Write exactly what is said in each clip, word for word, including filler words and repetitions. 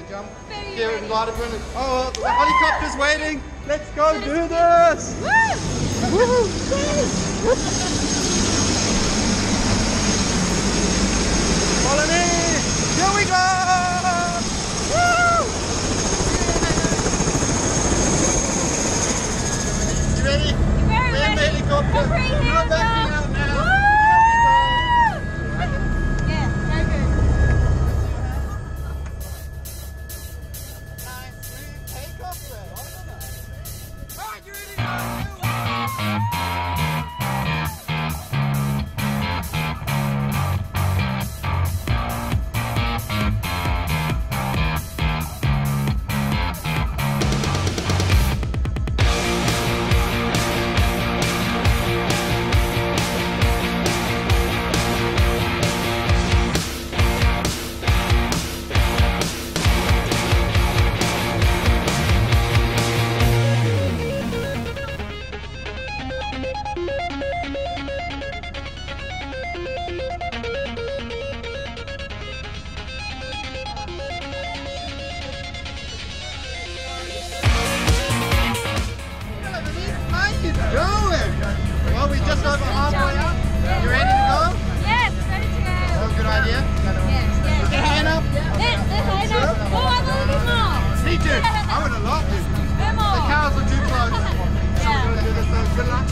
jump. Very Get ready. light up. Oh, the helicopter's waiting. Let's go do this. Woo! Woo! Follow me. Here we go. Woo! You ready? Very We're in the ready. helicopter. Put three We're hands backing up. out now. Woo! Yeah, very good. Take off there. Alright, you ready now? Well, we just over halfway up. You ready to go? Yes, ready to go. Oh, good idea. Yes, yes. Put your hand up. Yes, the hand up. Oh, I want a little bit more. Me too. I would have loved it. Bit more. The cows are too close. So we're going to do this. So good luck.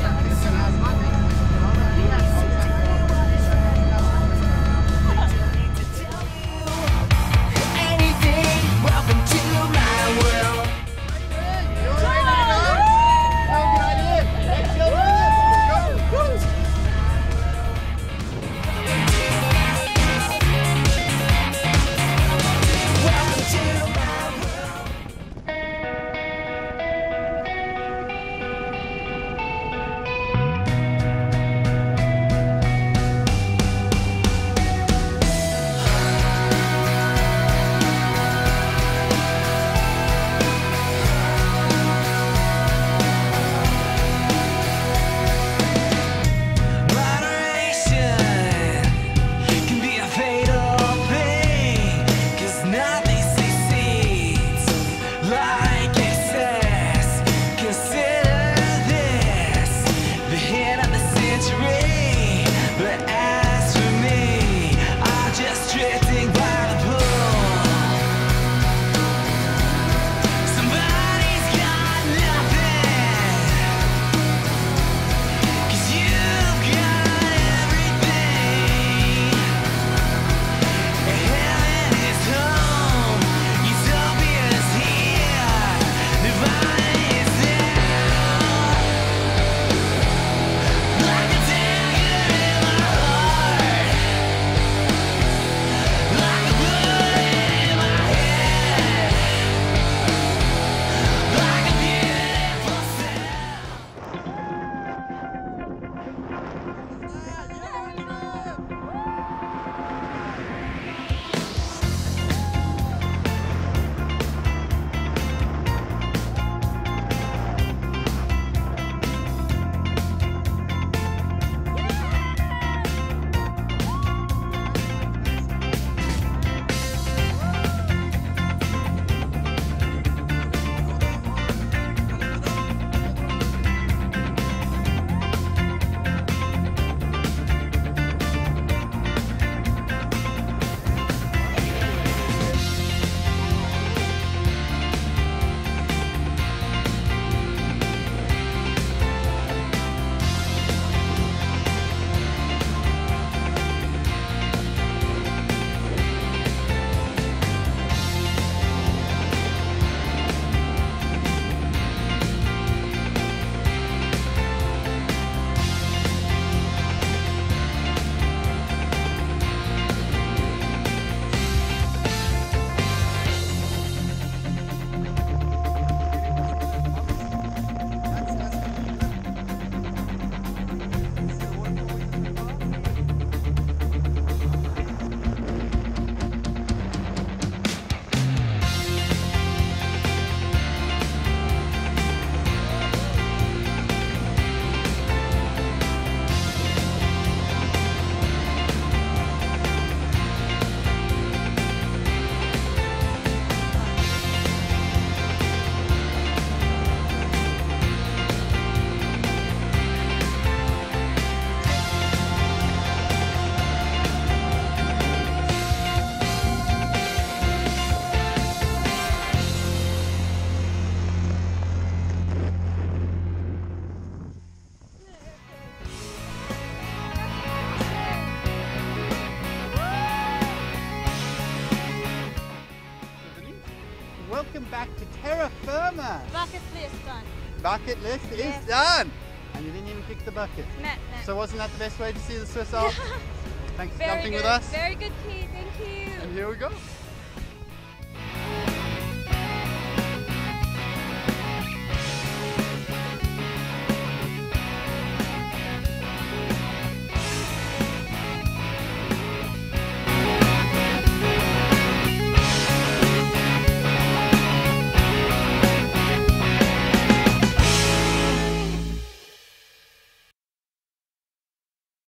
back to terra firma. Bucket list done. Bucket list Yes. is done. And you didn't even kick the bucket. Nah, nah. So wasn't that the best way to see the Swiss Alps? Thanks for Very jumping good. with us. Very good, Key. Thank you. And here we go.